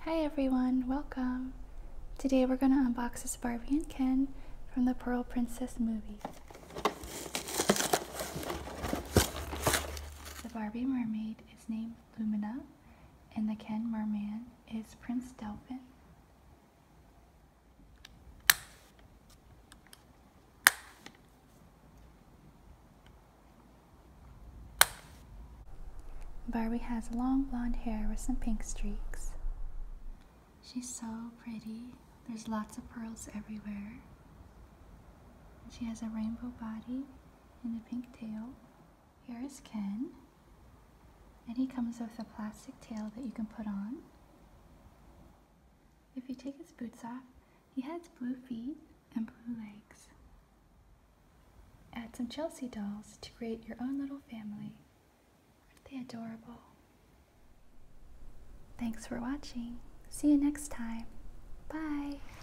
Hi everyone, welcome! Today we're going to unbox this Barbie and Ken from the Pearl Princess movie. The Barbie Mermaid is named Lumina and the Ken Merman is Prince Delphin. Barbie has long blonde hair with some pink streaks. She's so pretty. There's lots of pearls everywhere. She has a rainbow body and a pink tail. Here is Ken. And he comes with a plastic tail that you can put on. If you take his boots off, he has blue feet and blue legs. Add some Chelsea dolls to create your own little family. Aren't they adorable? Thanks for watching. See you next time. Bye.